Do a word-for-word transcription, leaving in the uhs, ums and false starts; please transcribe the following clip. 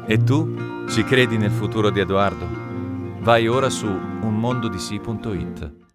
E tu? Ci credi nel futuro di Edoardo? Vai ora su un mondo di sì punto it.